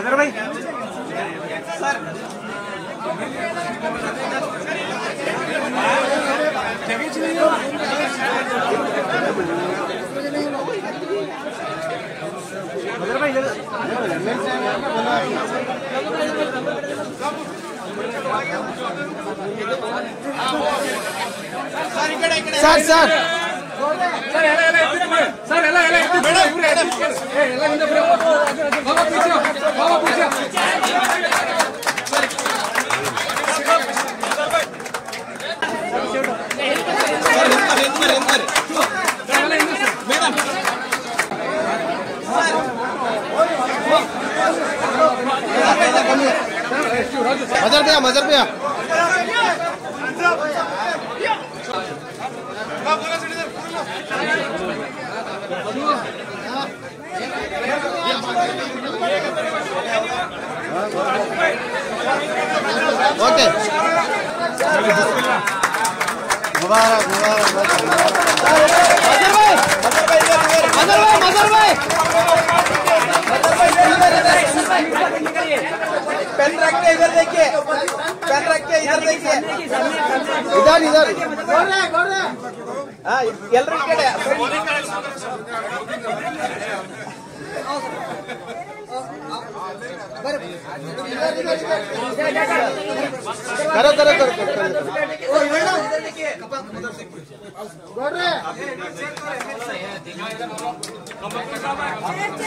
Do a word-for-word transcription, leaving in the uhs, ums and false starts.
mother भाई sir mother भाई sir sir sir ಎಲ್ಲ ಎಲ್ಲ ಎತ್ತಿತ್ತು ಸರ್ ಎಲ್ಲ ಎಲ್ಲ ಎತ್ತಿತ್ತು ಬೇಡ ಇವ್ರೆ ಏ ಎಲ್ಲ ಹಿಂದೆ ಬರೋ ಬಾಬಾ ಪೀಛೆ ಬಾಬಾ ಪೀಛೆ ಮೇಡಂ मजर भैया मजर भैया ओके मुबारक मुबारक मजर भाई मजर भाई मजर भाई पेन रख के इधर देखिए पेन रख के इधर देखिए इधर इधर हाँ एलरी कड़े करो करो करो करो